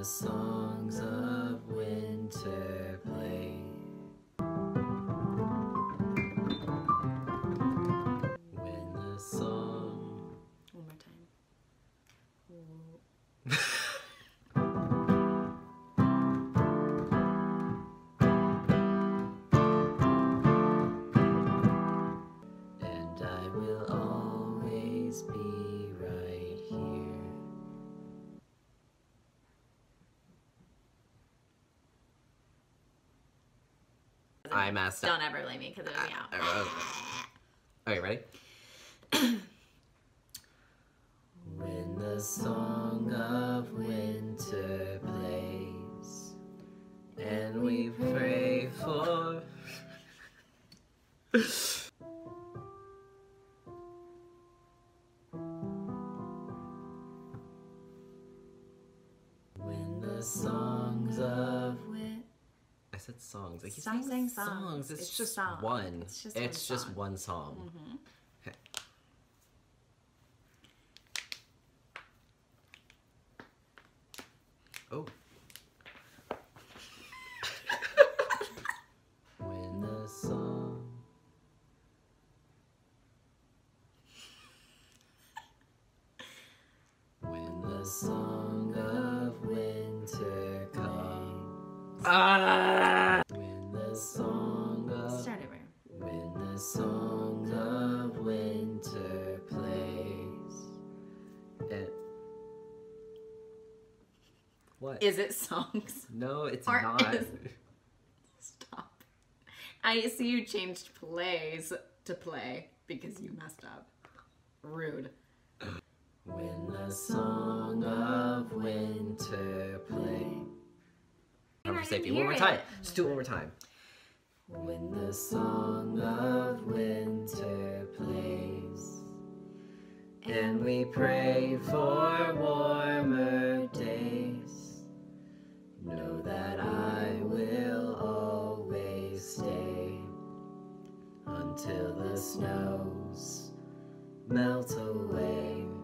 the songs of winter play. When the song... One more time. And I will always be right here. I messed up. Don't ever blame me because it was me out. Okay, ready? When the song of winter plays and we pray for when the songs of I said songs. I keep Stop saying songs. songs. It's just songs. one. It's just one song. Mm-hmm. Okay. Oh. When the song. When the song of winter comes. When the song of. Start over. When the song of winter plays. What? Is it songs? No, it's Or not. Stop. I see you changed plays to play because you messed up. Rude. When the song of winter play. For safety, one more time. Just do it one more time. When the song of winter plays and we pray for warmer days, know that I will always stay until the snows melt away.